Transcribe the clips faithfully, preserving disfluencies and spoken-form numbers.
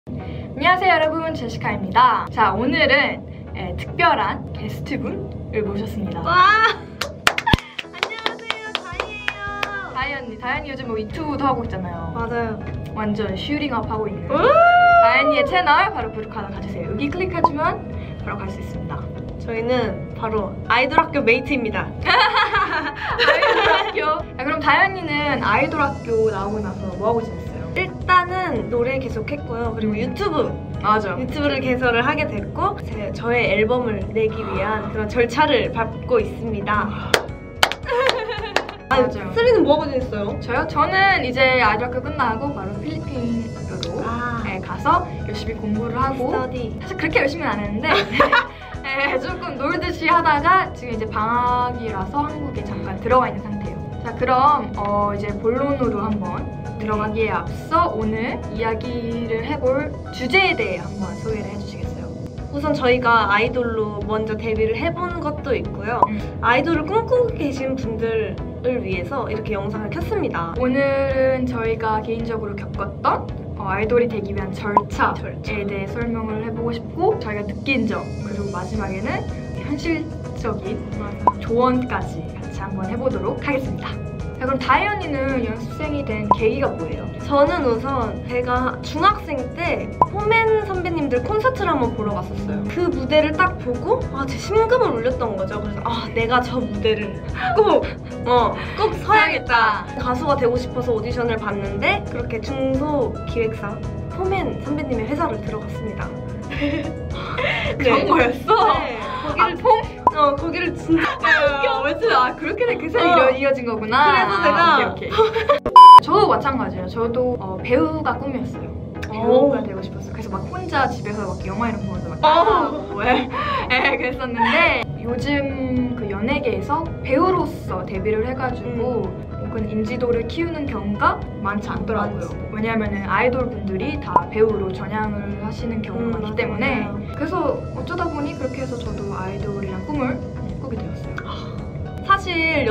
안녕하세요 여러분, 제시카입니다. 자, 오늘은 에, 특별한 게스트분을 모셨습니다. 와! 안녕하세요, 다이예요. 다이 언니, 다이 언니 요즘 뭐 유튜브도 하고 있잖아요. 맞아요. 완전 슈링업 하고 있는 다이 언니의 채널 바로 구독하러 가주세요. 여기 클릭해주면 바로 갈 수 있습니다. 저희는 바로 아이돌 학교 메이트입니다. 아이돌 학교. 야, 그럼 다이 언니는 아이돌 학교 나오고 나서 뭐 하고 지냈어요? 일단은 노래 계속 했고요. 그리고 유튜브 맞아. 유튜브를 개설을 하게 됐고 제, 저의 앨범을 내기 위한 그런 절차를 밟고 있습니다. 맞아요. 쓰리는 뭐 하고 지냈어요? 저요? 저는 이제 아이돌 학교 끝나고 바로 필리핀으로 아. 네, 가서 열심히 공부를 하고 스터디. 사실 그렇게 열심히는 안 했는데 네, 조금 놀듯이 하다가 지금 이제 방학이라서 한국에 잠깐 들어와 있는 상태예요. 자, 그럼 어, 이제 본론으로 한번 들어가기에 앞서 오늘 이야기를 해볼 주제에 대해 한번 소개를 해주시겠어요? 우선 저희가 아이돌로 먼저 데뷔를 해본 것도 있고요. 음. 아이돌을 꿈꾸고 계신 분들을 위해서 이렇게 영상을 켰습니다. 오늘은 저희가 개인적으로 겪었던 어, 아이돌이 되기 위한 절차에 절차. 대해 설명을 해보고 싶고 저희가 느낀 점, 그리고 마지막에는 현실적인 조언까지 같이 한번 해보도록 하겠습니다. 자, 그럼 다이 언니는 연습생이 된 계기가 뭐예요? 저는 우선 제가 중학생 때 포맨 선배님들 콘서트를 한번 보러 갔었어요. 그 무대를 딱 보고 아, 제 심금을 울렸던 거죠. 그래서 아, 내가 저 무대를 꼭, 어, 꼭 서야겠다. 가수가 되고 싶어서 오디션을 봤는데 그렇게 중소기획사 포맨 선배님의 회사를 들어갔습니다. 그런 거였어? 네. 아, 거기를 폼? 어, 거기를 진짜 아, 맞지? 아, 그렇게 된 그새 어. 이어진 거구나. 그래서 제가 오케이, 오케이. 저도 마찬가지예요. 저도 어, 배우가 꿈이었어요. 배우가 오. 되고 싶었어요. 그래서 막 혼자 집에서 막 영화 이런 거 보면서 막 어. 따라하고 예, 예, 그랬었는데 요즘 그 연예계에서 배우로서 데뷔를 해가지고 음. 혹은 인지도를 키우는 경우가 많지 않더라고요. 많지. 왜냐하면 아이돌 분들이 다 배우로 전향을 하시는 경우가 음, 많기 때문에 맞아요. 그래서 어쩌다 보니 그렇게 해서 저도 아이돌이란 꿈을 꾸게 되었어요. 사실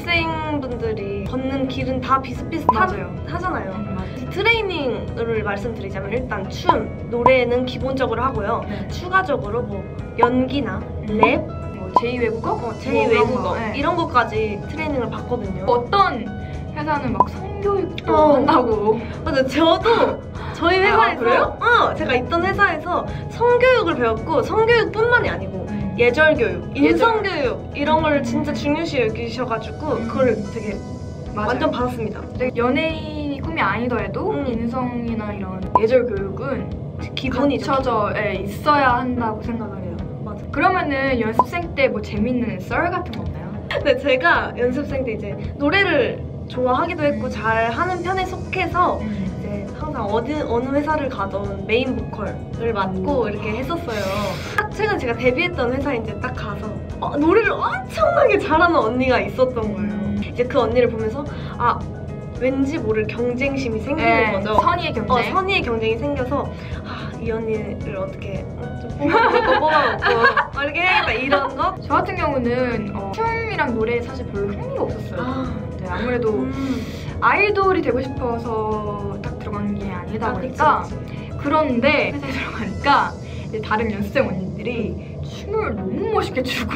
연습생분들이 걷는 길은 다 비슷비슷하잖아요. 음, 맞아요. 트레이닝을 말씀드리자면 일단 춤, 노래는 기본적으로 하고요. 네. 추가적으로 뭐 연기나 랩, 뭐 제이 외국어? 어, 제이 뭐 이런 외국어 거, 네. 이런 것까지 트레이닝을 받거든요. 어떤 회사는 막 성교육도 어. 한다고. 맞아, 저도 저희 회사에서 아, 그래요? 어, 제가 있던 회사에서 성교육을 배웠고 성교육뿐만이 아니고 예절교육, 인성교육 이런 걸 진짜 중요시 여기셔가지고 음. 그걸 되게 맞아요. 완전 받았습니다. 근데 연예인이 꿈이 아니더라도 음. 인성이나 이런 예절 교육은 기본이죠. 갖춰져 예, 있어야 한다고 생각을 해요. 맞아. 그러면은 연습생 때 뭐 재밌는 썰 같은 거 없나요? 근데 제가 연습생 때 이제 노래를 좋아하기도 했고 음. 잘 하는 편에 속해서 이제 항상 어디 어느 회사를 가던 메인 보컬을 맡고 오. 이렇게 했었어요. 딱 최근 제가 데뷔했던 회사에 이제 딱 가서 어, 노래를 엄청나게 잘하는 언니가 있었던 거예요. 이제 그 언니를 보면서 아, 왠지 모를 경쟁심이 생기는 예, 거죠. 선의의 경쟁. 어, 선의의 경쟁이 생겨서 아, 이 언니를 어떻게 어, 좀 뽑아먹고 뽑아먹고 이렇게 해야겠다 이런 거. 저 같은 경우는 어, 춤이랑 노래에 사실 별로 흥미가 없었어요. 아, 네, 아무래도 음. 아이돌이 되고 싶어서 딱 들어간 게 아니다 아, 보니까 그치, 그치. 그런데 회사에 들어가니까 이제 다른 연습생 언니들이 춤을 너무 멋있게 추고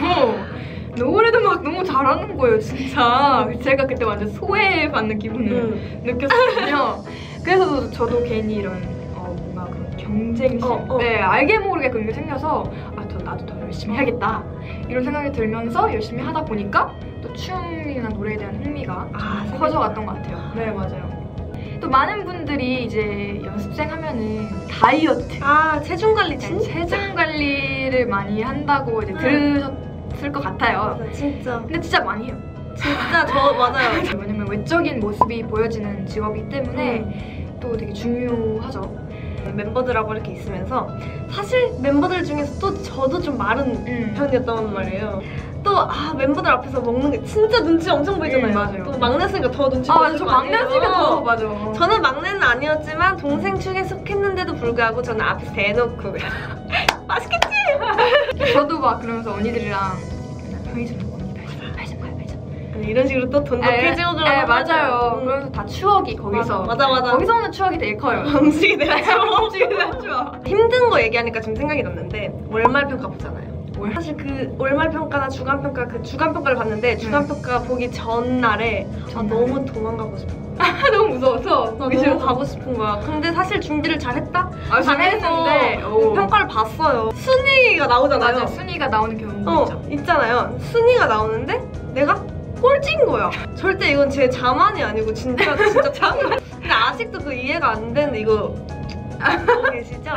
노래도 막 너무 잘하는 거예요, 진짜. 제가 그때 완전 소외받는 기분을 음. 느꼈거든요. 그래서 저도 괜히 이런 어, 뭔가 그런 경쟁심, 어, 어. 네, 알게 모르게 그런 게 생겨서 아, 더, 나도 더 열심히 해야겠다 이런 생각이 들면서 열심히 하다 보니까 또 춤이나 노래에 대한 흥미가 아, 좀 커져갔던 것 같아요. 네, 맞아요. 또 많은 분들이 이제 연습생 하면은 다이어트, 아, 체중 관리 네, 진짜 체중 관리를 많이 한다고 이제 음. 들으셨을 것 같아요. 맞아, 진짜 근데 진짜 많이 해요. 진짜 저 맞아요. 왜냐면 외적인 모습이 보여지는 직업이기 때문에 또 되게 중요하죠. 멤버들하고 이렇게 있으면서 사실 멤버들 중에서 또 저도 좀 마른 음. 편이었단 말이에요. 또 아, 멤버들 앞에서 먹는 게 진짜 눈치 엄청 보이잖아요. 음, 맞아요. 또 막내였으니까 더 눈치 아, 맞아. 보이고 저 막내였으니까 더, 맞아. 저는 막내는 아니었지만 동생 축에 속했는데도 불구하고 저는 앞에서 대놓고 맛있겠지? 저도 막 그러면서 언니들이랑 편의점 언니 편의점 편의점 가요 편의점 이런 식으로 또 돈도 캐지고 그러고. 네, 맞아요. 음. 그래서 다 추억이 거기서. 맞아, 맞아. 맞아. 거기서 오는 추억이 되게 커요. 음식이 내가 추억. 음식이 내가 추억. 힘든 거 얘기하니까 지금 생각이 났는데 월말 평가 보잖아요. 월? 사실 그 월말 평가나 주간 평가 그 주간 평가를 봤는데 주간 평가 보기 전날에 아, 너무 도망가고 싶어. 너무 무서워서 나 너무 가고 싶은 거야. 근데 사실 준비를 잘했다? 아, 잘했는데 그 평가를 봤어요. 순위가 나오잖아요. 맞아, 순위가 나오는 경우가 어, 있죠. 있잖아요. 순위가 나오는데 내가 꼴찌인 거야. 절대 이건 제 자만이 아니고 진짜 진짜 자만. 근데 아직도 그 이해가 안 되는 이거 보고 계시죠?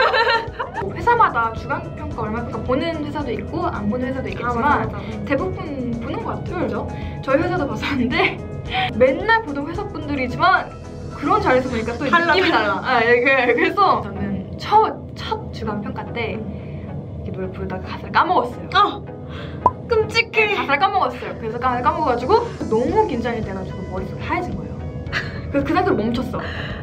회사마다 주간평가, 월말평가 보는 회사도 있고 안 보는 회사도 있겠지만 아, 맞아, 맞아. 대부분 보는 것 같아요. 그죠? 저희 회사도 봤었는데 맨날 보던 회사분들이지만 그런 자리에서 보니까 또 달라, 느낌이 달라. 달라. 아, 예, 그- 그래서 저는 첫, 첫 주간평가 때 이렇게 노래 부르다가 가사를 까먹었어요. 아! 끔찍해. 가사를 까먹었어요. 그래서 가사를 까먹어가지고 너무 긴장이 돼가지고 머릿속이 하얘진 거예요. 그래서 그 상태로 멈췄어.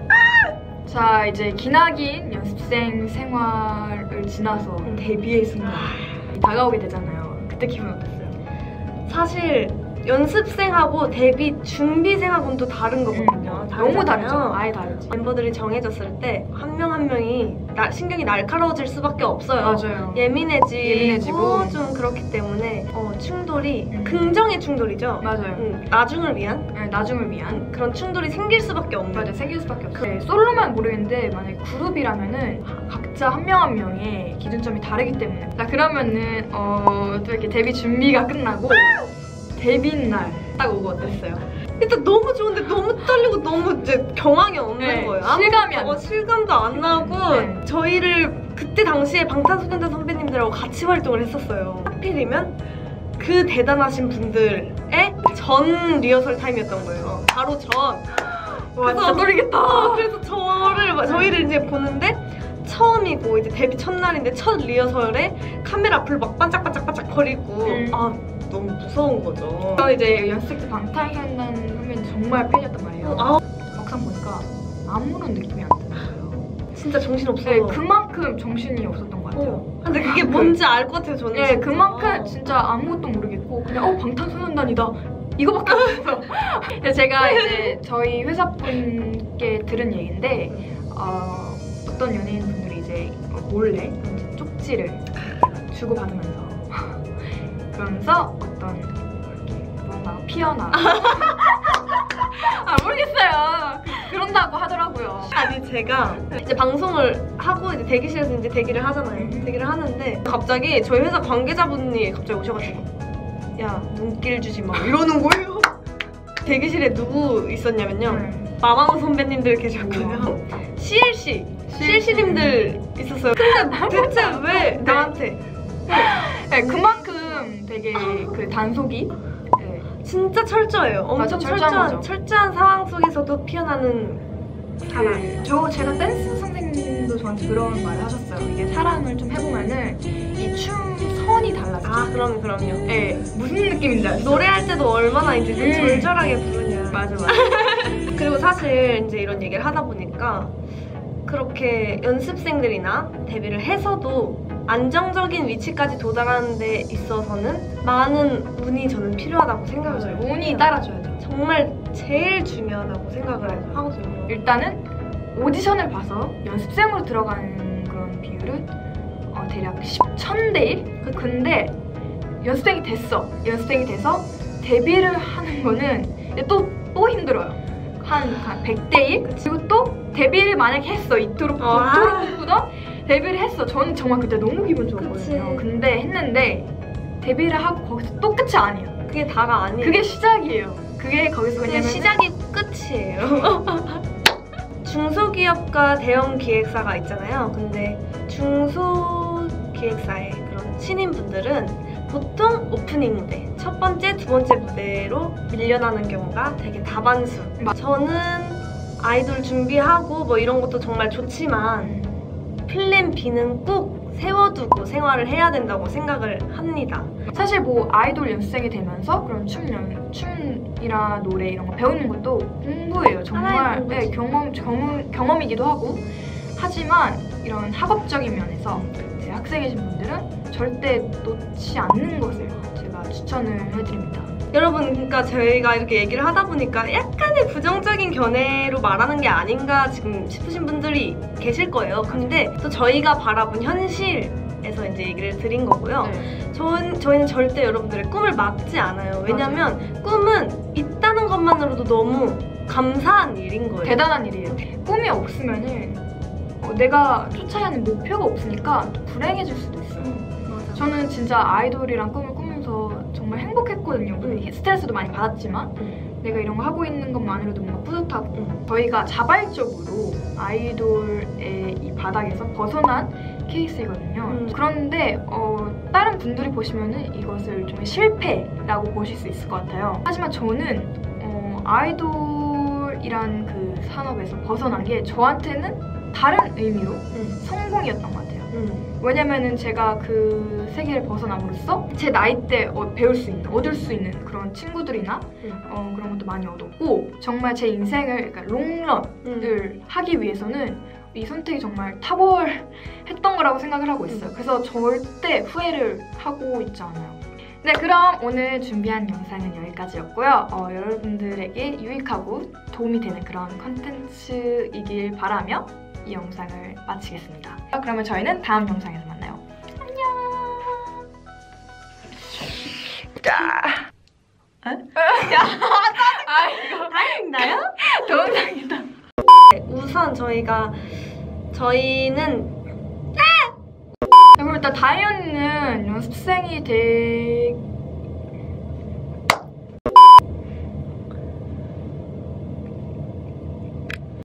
자, 이제 기나긴 연습생 생활을 지나서 데뷔의 순간 다가오게 되잖아요. 그때 기분 어땠어요? 사실 연습생하고 데뷔 준비생하고는 또 다른 거거든요. 음, 너무 다르죠? 다르잖아요. 아예 다르지. 멤버들이 정해졌을 때 한 명 한 명이 나, 신경이 날카로워질 수밖에 없어요. 맞아요. 예민해지고, 예민해지고. 좀 그렇기 때문에 어, 충돌이 음. 긍정의 충돌이죠. 맞아요. 음, 나중을 위한 네, 나중을 위한 음, 그런 충돌이 생길 수밖에 없는. 맞아, 생길 수밖에 없어요. 네, 솔로만 모르겠는데 만약에 그룹이라면은 각자 한 명 한 명의 기준점이 다르기 때문에 자, 그러면은 어, 또 이렇게 데뷔 준비가 끝나고 데뷔 날 딱 오고 어땠어요? 일단 너무 좋은데 너무 떨리고 너무 이제 경황이 없는 네, 거예요. 실감이 안 어, 실감도 안 나고 네. 저희를 그때 당시에 방탄소년단 선배님들하고 같이 활동을 했었어요. 하필이면 그 대단하신 분들의 전 리허설 타임이었던 거예요. 바로 전. 와, 진짜 떨리겠다. 어, 그래서 저를 저희를 이제 보는데 처음이고 이제 데뷔 첫날인데 첫 리허설에 카메라 앞을 막 반짝반짝반짝 거리고 음. 아 너무 무서운 거죠. 저 이제 연습생 때 방탄소년단 선배님 정말 팬이었단 말이에요. 아 막상 보니까 아무런 느낌이 안 드는 거예요. 진짜 정신 없어. 네, 그만큼 정신이 없었던 것 같아요. 어. 근데 그게 뭔지 알 것 같아요, 저는. 네, 진짜. 그만큼 진짜 아무것도 모르겠고 그냥 어 방탄소년단이다 이거밖에 없어서. 그래서 제가 이제 저희 회사 분께 들은 얘기인데 어, 어떤 연예인 분들이 이제 몰래 이제 쪽지를 주고 받으면서 그러면서 어떤 이렇게 뭔가 피어나. 아 모르겠어요. 그런다고 하더라고요. 아니 제가 이제 방송을 하고 이제 대기실에서 이제 대기를 하잖아요. 대기를 하는데 갑자기 저희 회사 관계자분이 갑자기 오셔가지고 야 눈길 주지 마 이러는 거예요. 대기실에 누구 있었냐면요. 음. 마망 선배님들 계셨고요. 씨엘씨 씨엘씨님들 있었어요. 근데 대체 왜 나한테? 네, 그만큼 되게 그 단속이 네. 진짜 철저해요. 엄청 맞아, 철저한 철저한, 거죠. 철저한 상황 속에서도 피어나는 사랑. 그, 저 제가 댄스 선생님도 저한테 그런 말을 하셨어요. 이게 사랑을 좀 해보면은 이 춤 선이 달라지죠. 아 그럼 그럼요. 네, 무슨 느낌인지 알죠? 노래할 때도 얼마나 이제 좀 음. 절절하게 부르냐. 맞아 맞아. 그리고 사실 이제 이런 얘기를 하다 보니까 그렇게 연습생들이나 데뷔를 해서도 안정적인 위치까지 도달하는 데 있어서는 많은 운이 저는 필요하다고 생각을 해요. 운이 따라줘야죠. 정말 제일 중요하다고 생각을 하거든요. 일단은 오디션을 봐서 연습생으로 들어가는 그런 비율은 어, 대략 천 대 일? 근데 연습생이 됐어. 연습생이 돼서 데뷔를 하는 거는 또, 또 힘들어요. 한, 한 백 대 일? 그리고 또 데뷔를 만약에 했어. 이토록 아. 그토록 꿈꾸던 데뷔를 했어. 저는 정말 그때 너무 기분 좋았거든요. 그치. 근데 했는데 데뷔를 하고 거기서 또 끝이 아니에요. 그게 다가 아니에요. 그게 시작이에요. 그게 거기서 그게 왜냐면 시작이 끝이에요. 중소기업과 대형 기획사가 있잖아요. 근데 중소기획사의 그런 신인분들은 보통 오프닝 무대, 첫 번째, 두 번째 무대로 밀려나는 경우가 되게 다반수. 맞- 저는 아이돌 준비하고 뭐 이런 것도 정말 좋지만 플랜 B는 꼭 세워두고 생활을 해야 된다고 생각을 합니다. 사실 뭐 아이돌 연습생이 되면서 그런 춤, 연, 춤이나 노래 이런 거 배우는 것도 공부예요. 하나의 정말 공부지. 네, 경험, 경험, 경험이기도 하고 하지만 이런 학업적인 면에서 이제 학생이신 분들은 절대 놓지 않는 것을 제가 추천을 해드립니다. 여러분, 그러니까 저희가 이렇게 얘기를 하다 보니까 약간의 부정적인 견해로 말하는 게 아닌가 지금 싶으신 분들이 계실 거예요. 근데 또 저희가 바라본 현실에서 이제 얘기를 드린 거고요. 네. 전, 저희는 절대 여러분들의 꿈을 막지 않아요. 왜냐면 맞아요. 꿈은 있다는 것만으로도 너무 감사한 일인 거예요. 대단한 일이에요. 꿈이 없으면은 어, 내가 쫓아야 하는 목표가 없으니까 불행해질 수도 있어요. 음, 맞아. 저는 진짜 아이돌이랑 꿈을 꾸면서 정말 행복했거든요. 음. 스트레스도 많이 받았지만 음. 내가 이런 거 하고 있는 것만으로도 뭔가 뿌듯하고 음. 저희가 자발적으로 아이돌의 이 바닥에서 벗어난 케이스이거든요. 음. 그런데 어, 다른 분들이 보시면은 이것을 좀 실패라고 보실 수 있을 것 같아요. 하지만 저는 어, 아이돌이란 그 산업에서 벗어난 게 저한테는 다른 의미로 음. 성공이었던 것 같아요. 음. 왜냐면은 제가 그 세계를 벗어남으로써 제 나이 때 어, 배울 수 있는, 얻을 수 있는 그런 친구들이나 음. 어, 그런 것도 많이 얻었고 정말 제 인생을 그러니까 롱런을 음. 하기 위해서는 이 선택이 정말 탁월했던 거라고 생각을 하고 있어요. 음. 그래서 절대 후회를 하고 있지 않아요. 네, 그럼 오늘 준비한 영상은 여기까지였고요. 어, 여러분들에게 유익하고 도움이 되는 그런 컨텐츠이길 바라며 이 영상을 마치겠습니다. 그러면 저희는 다음 영상에서 만나요. 안녕. 자. 에? 야, 아 이거 다행인가요? 동영상이다. 우선 저희가 저희는 그럼 일단 다이언니는 연습생이 되